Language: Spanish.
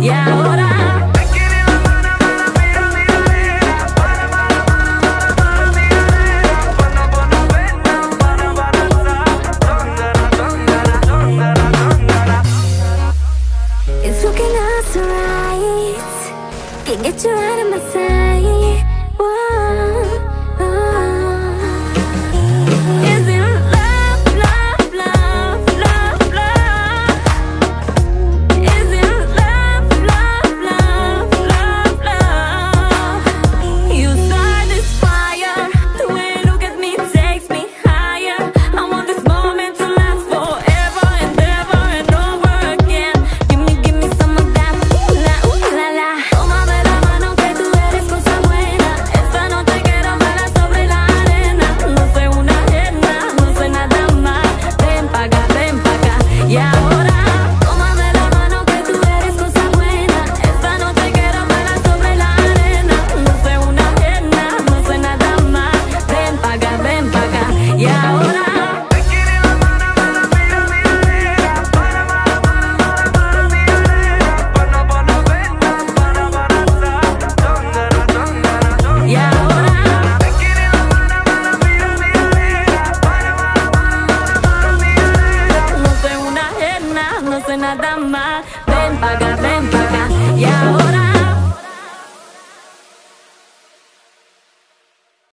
Y ahora it's looking us right. Can't get you out of my sight. Whoa, is it love, love, love, love, love? Is it love, love, love, love, love? You start this fire. The way you look at me takes me higher. I want this moment to last forever and ever and over again. Give me some of that. Ooh la la. Tómame la mano que tú eres cosa buena. Esta noche quiero bailar sobre la arena. No soy una ajena, no soy nada más. Ven pa' acá, ven pa' acá. Y ahora tómame la mano que tú eres cosa buena. Esta noche quiero bailar sobre la arena. No soy una ajena, no soy nada más. Ven pa' acá, ven pa' acá. Y ahora y ahora no soy una ajena, no soy nada más. Ven pa' acá, ven pa' acá. Y ahora